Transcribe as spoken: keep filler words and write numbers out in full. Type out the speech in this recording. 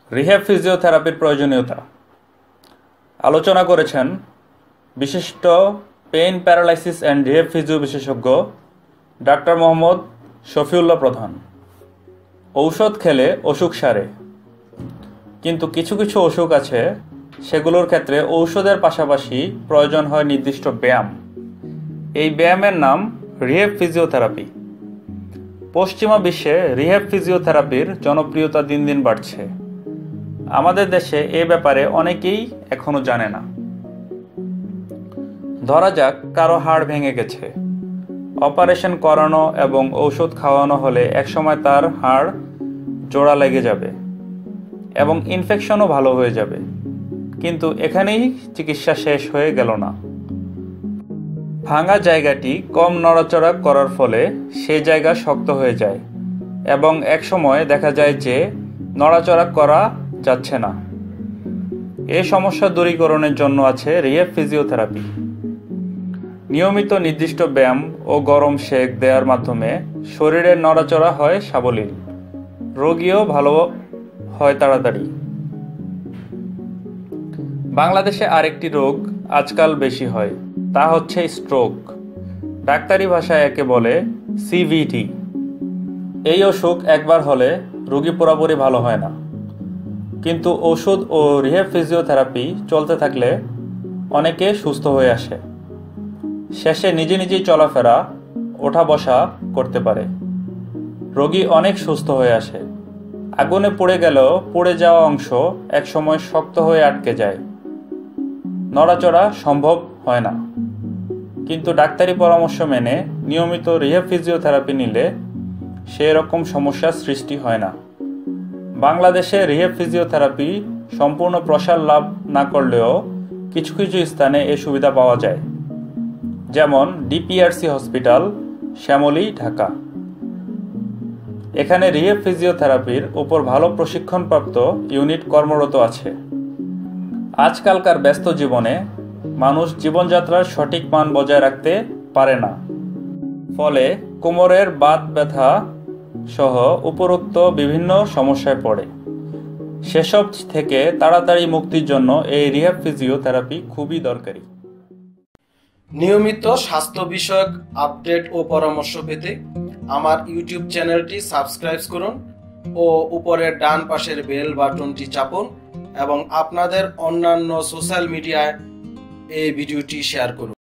Rehab ফিজিওথেরাপির প্রয়োজনীয়তা আলোচনা করেছেন বিশিষ্ট pain paralysis and rehab physio বিশেষজ্ঞ ডাক্তার মোহাম্মদ শফিউল্লাহ প্রধান। ঔষধ খেলে অসুখ সারে, কিন্তু কিছু কিছু অসুখ আছে সেগুলোর ক্ষেত্রে ঔষধের পাশাপাশি প্রয়োজন হয় নির্দিষ্ট ব্যায়াম। এই ব্যায়ামের নাম রিহ্যাব ফিজিওথেরাপি। পশ্চিমা বিশ্বে রিহ্যাব ফিজিওথেরাপির জনপ্রিয়তা দিন দিন বাড়ছে। আমাদের দেশে এ ব্যাপারে অনেকেই এখনো জানে না। ধরা যাক কারো হাড় ভেঙে গেছে, অপারেশন করানো এবং ঔষধ খাওয়ানো হলে একসময় তার হাড় জোড়া লেগে যাবে এবং ইনফেকশনও ভালো হয়ে যাবে, কিন্তু এখানেই চিকিৎসা শেষ হয়ে গেল না। ভাঙা জায়গাটি কম নড়াচড়া করার ফলে সেই জায়গা শক্ত হয়ে যায় এবং একসময় দেখা যায় যে নড়াচড়া করা যাচ্ছে না। এই সমস্যা দূরীকরণের জন্য আছে রিহ্যাব ফিজিওথেরাপি। নিয়মিত নির্দিষ্ট ব্যায়াম ও গরম সেক দেওয়ার মাধ্যমে শরীরের নড়াচড়া হয় সাবলীল, রোগীও ভালো হয় তাড়াতাড়ি। বাংলাদেশে আরেকটি রোগ আজকাল বেশি হয়, তা হচ্ছে স্ট্রোক। ডাক্তারি ভাষায় একে বলে সিভিটি। এই অসুখ একবার হলে রোগী পুরোপুরি ভালো হয় না, কিন্তু ওষুধ ও রিহ্যাব ফিজিওথেরাপি চলতে থাকলে অনেকে সুস্থ হয়ে আসে। শেষে নিজে নিজেই চলাফেরা, ওঠা বসা করতে পারে। রোগী অনেক সুস্থ হয়ে আসে। আগুনে পুড়ে গেলেও পুড়ে যাওয়া অংশ একসময় শক্ত হয়ে আটকে যায়, নড়াচড়া সম্ভব হয় না। কিন্তু ডাক্তারি পরামর্শ মেনে নিয়মিত রিহ্যাব ফিজিওথেরাপি নিলে সেই রকম সমস্যার সৃষ্টি হয় না। বাংলাদেশে রিহ্যাব ফিজিওথেরাপি সম্পূর্ণ প্রসার লাভ না করলেও কিছু কিছু স্থানে এ সুবিধা পাওয়া যায়, যেমন ডিপিআরসি হসপিটাল, শ্যামলী, ঢাকা। এখানে রিহ্যাব ফিজিওথেরাপির উপর ভালো প্রশিক্ষণপ্রাপ্ত ইউনিট কর্মরত আছে। আজকালকার ব্যস্ত জীবনে মানুষ জীবনযাত্রার সঠিক মান বজায় রাখতে পারে না, ফলে কোমরের বাত ব্যথা সহ উপরোক্ত বিভিন্ন সমস্যায় পড়ে। সেসব থেকে তাড়াতাড়ি মুক্তির জন্য এই রিহ্যাব ফিজিওথেরাপি খুবই দরকারি। নিয়মিত স্বাস্থ্য বিষয়ক আপডেট ও পরামর্শ পেতে আমার ইউটিউব চ্যানেলটি সাবস্ক্রাইব করুন ও উপরের ডান পাশের বেল বাটনটি চাপুন এবং আপনাদের অন্যান্য সোশ্যাল মিডিয়ায় এই ভিডিওটি শেয়ার করুন।